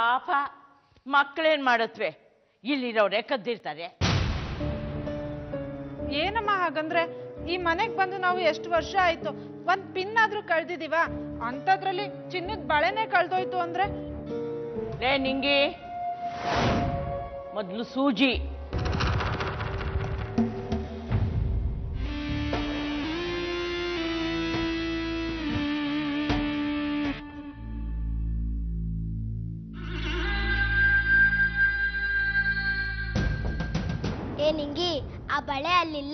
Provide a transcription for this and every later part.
ಪಾಪ ಮಕ್ಕಳೇನ್ ಮಾಡತ್ವೆ, ಇಲ್ಲಿರೋರೇ ಕದ್ದಿರ್ತಾರೆ. ಏನಮ್ಮ ಹಾಗಂದ್ರೆ, ಈ ಮನೆಗ್ ಬಂದು ನಾವು ಎಷ್ಟು ವರ್ಷ ಆಯ್ತು, ಒಂದ್ ಪಿನ್ ಆದ್ರೂ ಕಳ್ದಿದೀವ, ಅಂತದ್ರಲ್ಲಿ ಚಿನ್ನದ ಬಳೆನೆ ಕಳ್ದೋಯ್ತು ಅಂದ್ರೆ? ಲೇ ನಿಂಗಿ, ಮೊದ್ಲು ಸೂಜಿ. ಏ ನಿಂಗಿ, ಆ ಬಳೆ ಅಲ್ಲಿಲ್ಲ.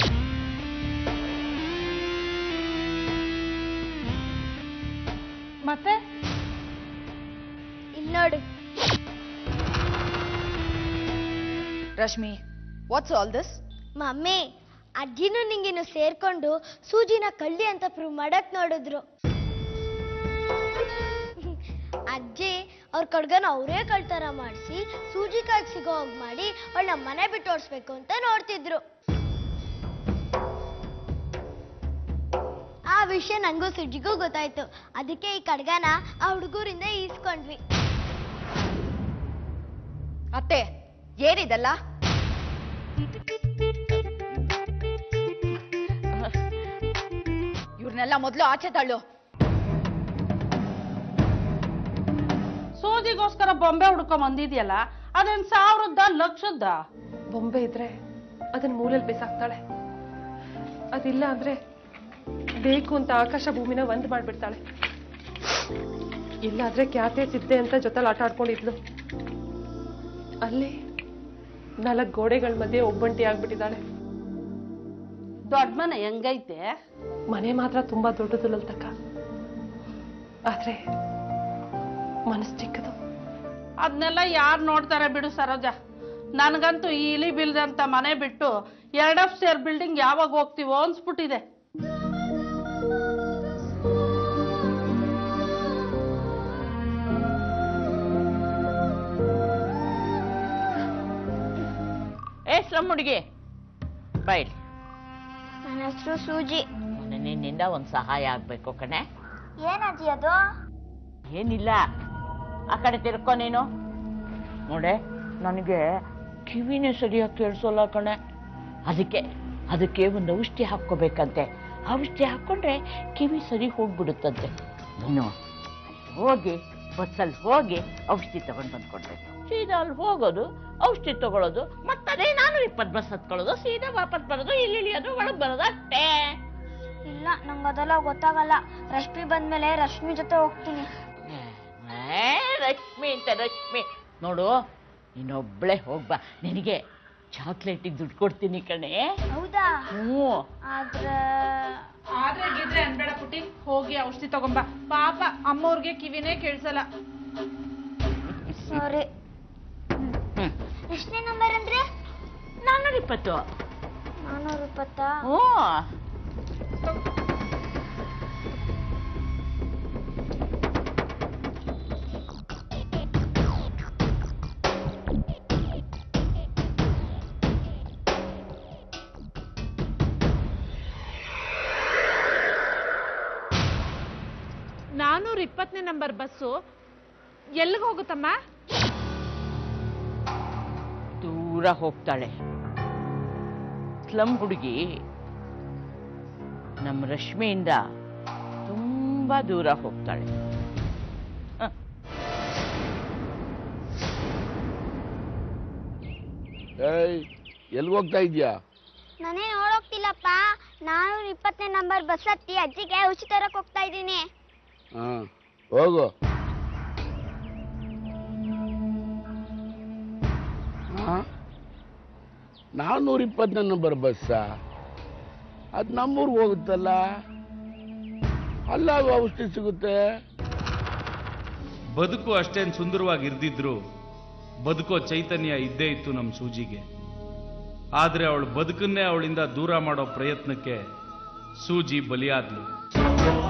ಮತ್ತೆ ಇಲ್ಲಿ ನೋಡು. Rashmi, what's all this? Mummy, ಅಜ್ಜಿನೂ ನಿಂಗಿನ್ನು ಸೇರ್ಕೊಂಡು ಸೂಜಿನ ಕಳ್ಳಿ ಅಂತ ಪ್ರೂವ್ ಮಾಡಕ್ ನೋಡಿದ್ರು. ಅಜ್ಜಿ ಅವ್ರ ಕಡ್ಗನ ಅವರೇ ಕಳ್ತರ ಮಾಡಿಸಿ ಸೂಜಿ ಕೈಗೆ ಸಿಗೋ ಹೋಗ್ ಮಾಡಿ ಅವಳ ನಮ್ಮ ಮನೆ ಬಿಟ್ಟು ಓಡಿಸ್ಬೇಕು ಅಂತ ನೋಡ್ತಿದ್ರು. ಆ ವಿಷಯ ನಂಗೂ ಸುಜ್ಜಿಗೂ ಗೊತ್ತಾಯ್ತು. ಅದಕ್ಕೆ ಈ ಕಡ್ಗನ ಆ ಹುಡುಗರಿಂದ ಈಸ್ಕೊಂಡ್ವಿ. ಅತ್ತೆ, ಏನಿದೆಲ್ಲ? ಇವ್ರನ್ನೆಲ್ಲ ಮೊದಲು ಆಚೆ ತಳ್ಳು. ಸೂಜಿಗೋಸ್ಕರ ಬೊಂಬೆ ಹುಡ್ಕೊಂಡ್ ಬಂದಿದ್ಯಲ್ಲ, ಅದೇನ್ 1000ದ ಲಕ್ಷದ? ಬೊಂಬೆ ಇದ್ರೆ ಅದನ್ನ ಮೂಲೆಯಲ್ಲಿ ಬೇಸಾಕ್ತಾಳೆ, ಅದಿಲ್ಲ ಅಂದ್ರೆ ಬೇಕು ಅಂತ ಆಕಾಶ ಭೂಮಿನ ಒಂದ್ ಮಾಡ್ಬಿಡ್ತಾಳೆ. ಇಲ್ಲಾದ್ರೆ ಕ್ಯಾತೆ ಸಿದ್ದೆ ಅಂತ ಜೊತೆಲಿ ಆಟ ಆಡ್ಕೊಂಡಿದ್ಲು, ಅಲ್ಲಿ 4 ಗೋಡೆಗಳ ಮಧ್ಯೆ ಒಬ್ಬಂಟಿ ಆಗ್ಬಿಟ್ಟಿದ್ದಾಳೆ. ದೊಡ್ಡ ಮನೆ ಹೆಂಗೈತೆ? ಮನೆ ಮಾತ್ರ ತುಂಬಾ ದೊಡ್ಡದು ಲಲ್ತಕ್ಕ, ಆದ್ರೆ ಮನಸ್ಸು ಚಿಕ್ಕದು. ಅದನ್ನೆಲ್ಲ ಯಾರು ನೋಡ್ತಾರೆ ಬಿಡು ಸರೋಜ. ನನ್ಗಂತೂ ಈ ಇಲಿ ಬಿಲ್ದಂತ ಮನೆ ಬಿಟ್ಟು 2 ಅಪ್ಸ್ಟೇರ್ ಬಿಲ್ಡಿಂಗ್ ಯಾವಾಗ ಹೋಗ್ತೀವೋ ಅನ್ಸ್ಬಿಟ್ಟಿದೆ. ಸ್ಲಮ್ ಹುಡುಗಿ ಬೈಲ್. ನನ್ನ ಹೆಸರು ಸೂಜಿ. ನಿನ್ನಿಂದ ಒಂದ್ ಸಹಾಯ ಆಗ್ಬೇಕು ಕಣೆ. ಏನಜ್ಜಿ ಅದು? ಏನಿಲ್ಲ, ಆ ಕಡೆ ತಿರ್ಕೊ ನೀನು. ನೋಡೆ, ನನಗೆ ಕಿವಿನೇ ಸರಿಯಾಗಿ ಕೇಳಿಸೋಲ್ಲ ಕಣೆ. ಅದಕ್ಕೆ ಒಂದು ಔಷಧಿ ಹಾಕ್ಕೋಬೇಕಂತೆ. ಔಷಧಿ ಹಾಕ್ಕೊಂಡ್ರೆ ಕಿವಿ ಸರಿ ಹೋಗ್ಬಿಡುತ್ತಂತೆ. ನೀನು ಹೋಗಿ ಬಸ್ಸಲ್ಲಿ ಹೋಗಿ ಔಷಧಿ ತಗೊಂಡು ಬಂದ್ಕೊಡ್ಬೇಕು. ಸೀದಾ ಅಲ್ಲಿ ಹೋಗೋದು, ಔಷಧಿ ತಗೊಳ್ಳೋದು, ಮತ್ತದೇ 420 ಬಸ್ ಹತ್ಕೊಳ್ಳೋದು, ಸೀದಾ ವಾಪಸ್ ಬರೋದು, ಇಲ್ಲಿ ಇಳಿಯೋದು, ಒಳಗೆ ಬರೋದು, ಅಷ್ಟೇ. ಇಲ್ಲ, ನಂಗೆ ಅದೆಲ್ಲ ಗೊತ್ತಾಗಲ್ಲ. ರಶ್ಮಿ ಬಂದ್ಮೇಲೆ ರಶ್ಮಿ ಜೊತೆ ಹೋಗ್ತೀನಿ. ರಶ್ಮಿ ನೋಡು, ನೀನೊಬ್ಳೆ ಹೋಗ್ಬಾ. ನಿನಗೆ ಚಾಕ್ಲೇಟಿಗೆ ದುಡ್ಡು ಕೊಡ್ತೀನಿ ಕಣೆ. ಹೌದಾ? ಹ್ಞೂ. ಆದ್ರೆ ಗಿದ್ರೆ ಅನ್ಬೇಡ ಪುಟಿ, ಹೋಗಿ ಔಷಧಿ ತಗೊಂಬ. ಪಾಪ ಅಮ್ಮವ್ರಿಗೆ ಕಿವಿನೇ ಕೇಳಿಸಲ್ಲ. ಸರಿ. ಎಷ್ಟನೇ ನಂಬರ್ ಅಂದ್ರೆ? 420. 420? ಹ್ಞೂ. ನೇ ನಂಬರ್ ಬಸ್ಸು ಎಲ್ಲಿಗೆ ಹೋಗುತ್ತಮ್ಮ? ದೂರ ಹೋಗ್ತಾಳೆ. ಸ್ಲಮ್ ಹುಡುಗಿ ನಮ್ಮ ರಶ್ಮಿಯಿಂದ ತುಂಬಾ ದೂರ ಹೋಗ್ತಾಳೆ. ಎಲ್ಲಿ ಹೋಗ್ತಾ ಇದ್ಯಾ? ನಾನೇ ನೋಡೋಗ್ತಿಲ್ಲಪ್ಪ. 420ನೇ ನಂಬರ್ ಬಸ್ ಹತ್ತಿ ಅಜ್ಜಿಗೆ ಔಷಧಿ ತರಕ್ ಹೋಗ್ತಾ ಇದ್ದೀನಿ. ಹೋಗು. 420ನೇ ನಂಬರ್ ಬಸ್ಸ? ಅದು ನಮ್ಮೂರ್ಗೆ ಹೋಗುತ್ತಲ್ಲ, ಅಲ್ಲಾಗ ಔಷಧಿ ಸಿಗುತ್ತೆ. ಬದುಕು ಅಷ್ಟೇನು ಸುಂದರವಾಗಿ ಇರ್ದಿದ್ರು ಬದುಕೋ ಚೈತನ್ಯ ಇದ್ದೇ ಇತ್ತು ನಮ್ಮ ಸೂಜಿಗೆ. ಆದರೆ ಅವಳು ಬದುಕನ್ನೇ ಅವಳಿಂದ ದೂರ ಮಾಡೋ ಪ್ರಯತ್ನಕ್ಕೆ ಸೂಜಿ ಬಲಿಯಾದ್ಲು.